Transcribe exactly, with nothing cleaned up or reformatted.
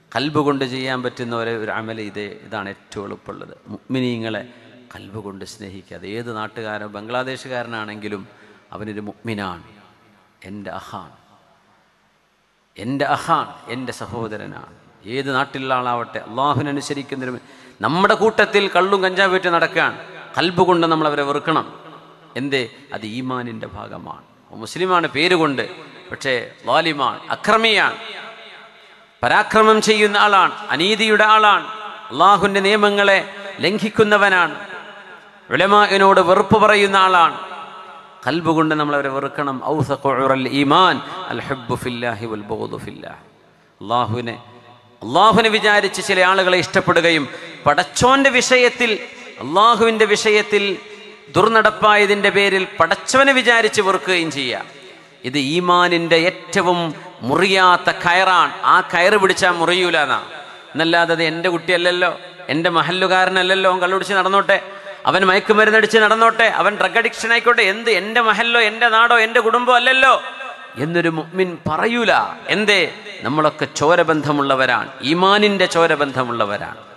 കൽബ് കൊണ്ട് ചെയ്യാൻ പറ്റുന്ന ഒരേ ഒരു അമൽ ഇതേ ഇതാണ് ഏറ്റവും എളുപ്പമുള്ളത്. മുഅ്മിനീങ്ങളെ കൽബ് കൊണ്ട് സ്നേഹിക്കുക. അത് ഏത് നാട്ടുകാരൻ ബംഗ്ലാദേശുകാരനാണെങ്കിലും അവനൊരു മുഅ്മിനാണ്, എൻ്റെ അഹാൻ, എൻ്റെ അഹാൻ, എൻ്റെ സഹോദരനാണ്. ഏത് നാട്ടിലുള്ള ആളാവട്ടെ അള്ളാഹുവിനനുസരിക്കുന്നൊരു നമ്മുടെ കൂട്ടത്തിൽ കള്ളും കഞ്ചാവ് വിറ്റ് നടക്കാൻ കൽബ് കൊണ്ട് നമ്മൾ അവരെ വെറുക്കണം. എന്തേ? അത് ഈമാനിൻ്റെ ഭാഗമാണ്. മുസ്ലിമാണ് പേരുകൊണ്ട്, പക്ഷേ ളാലിമാണ്, അക്രമിയാണ്, പരാക്രമം ചെയ്യുന്ന ആളാണ്, അനീതിയുടെ ആളാണ്, അള്ളാഹുവിൻ്റെ നിയമങ്ങളെ ലംഘിക്കുന്നവനാണ്, ഉലമാഇനോട് വെറുപ്പ് പറയുന്ന ആളാണ്. കൽബ് കൊണ്ട് നമ്മൾ അവരെ വെറുക്കണം. ഔസഖു ഉറൽ ഈമാൻ അൽ ഹുബ്ബു ഫില്ലാഹി വൽ ബുഗ്ദു ഫില്ലാഹ്. അള്ളാഹുവിനെ അള്ളാഹുവിനെ വിചാരിച്ച് ചില ആളുകളെ ഇഷ്ടപ്പെടുകയും പടച്ചോന്റെ വിഷയത്തിൽ അള്ളാഹുവിൻ്റെ വിഷയത്തിൽ ദുർനടപ്പായതിൻ്റെ പേരിൽ പടച്ചവനെ വിചാരിച്ച് വെറുക്കുകയും ചെയ്യുക. ഇത് ഈമാനിൻ്റെ ഏറ്റവും മുറിയാത്ത കയറാണ്. ആ കയറ് പിടിച്ചാൽ മുറിയൂല എന്നാ. എന്നല്ലാതെ അത് എൻ്റെ കുട്ടിയല്ലല്ലോ, എൻ്റെ മഹല്ലുകാരനല്ലല്ലോ, അവൻ കള്ളുപിടിച്ച് നടന്നോട്ടെ, അവൻ മയക്കുമരുന്നടിച്ച് നടന്നോട്ടെ, അവൻ ഡ്രഗ് അഡിക്ഷൻ ആയിക്കോട്ടെ, എന്ത് എൻ്റെ മഹല്ലോ എൻ്റെ നാടോ എൻ്റെ കുടുംബം അല്ലല്ലോ എന്നൊരു മുഅ്മിൻ പറയൂല. എന്തേ? നമ്മളൊക്കെ ചോരബന്ധമുള്ളവരാണ്, ഈമാനിൻ്റെ ചോരബന്ധമുള്ളവരാണ്.